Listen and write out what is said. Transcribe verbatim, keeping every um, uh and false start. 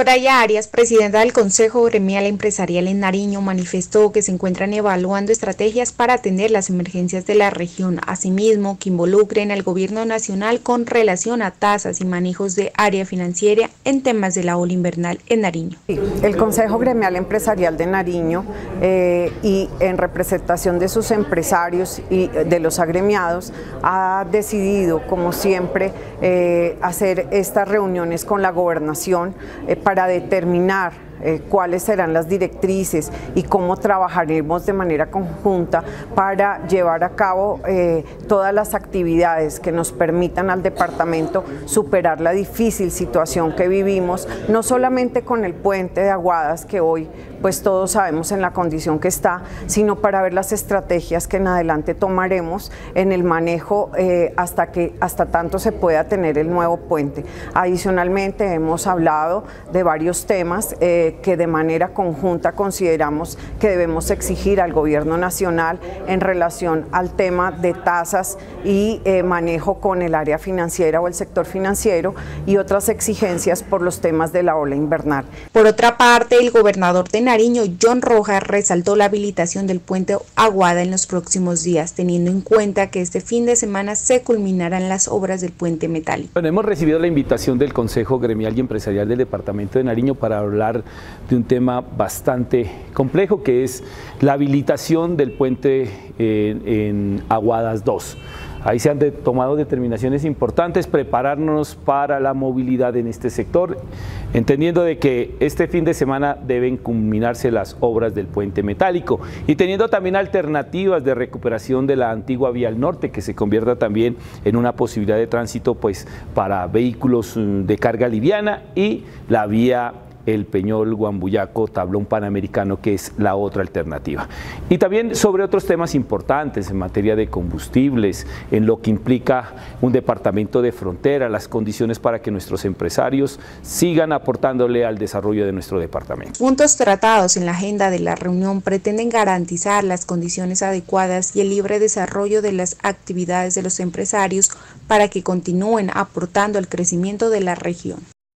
Soraya Arias, presidenta del Consejo Gremial Empresarial en Nariño, manifestó que se encuentran evaluando estrategias para atender las emergencias de la región, asimismo que involucren al gobierno nacional con relación a tasas y manejos de área financiera en temas de la ola invernal en Nariño. El Consejo Gremial Empresarial de Nariño eh, y en representación de sus empresarios y de los agremiados ha decidido, como siempre, eh, hacer estas reuniones con la gobernación eh, para determinar eh, cuáles serán las directrices y cómo trabajaremos de manera conjunta para llevar a cabo eh, todas las actividades que nos permitan al departamento superar la difícil situación que vivimos, no solamente con el puente de Aguadas, que hoy pues todos sabemos en la condición que está, sino para ver las estrategias que en adelante tomaremos en el manejo eh, hasta que hasta tanto se pueda tener el nuevo puente. Adicionalmente hemos hablado de varios temas eh, que de manera conjunta consideramos que debemos exigir al gobierno nacional en relación al tema de tasas y eh, manejo con el área financiera o el sector financiero y otras exigencias por los temas de la ola invernal. Por otra parte, el gobernador de Nariño, John Rojas, resaltó la habilitación del puente Aguada en los próximos días, teniendo en cuenta que este fin de semana se culminarán las obras del puente metálico. Bueno, hemos recibido la invitación del Consejo Gremial y Empresarial del Departamento de Nariño para hablar de un tema bastante complejo, que es la habilitación del puente en, en Aguadas dos. Ahí se han de, tomado determinaciones importantes, prepararnos para la movilidad en este sector, entendiendo de que este fin de semana deben culminarse las obras del puente metálico y teniendo también alternativas de recuperación de la antigua vía al norte, que se convierta también en una posibilidad de tránsito pues, para vehículos de carga liviana, y la vía El Peñol, Guambuyaco, Tablón Panamericano, que es la otra alternativa. Y también sobre otros temas importantes en materia de combustibles, en lo que implica un departamento de frontera, las condiciones para que nuestros empresarios sigan aportándole al desarrollo de nuestro departamento. Puntos tratados en la agenda de la reunión pretenden garantizar las condiciones adecuadas y el libre desarrollo de las actividades de los empresarios para que continúen aportando al crecimiento de la región.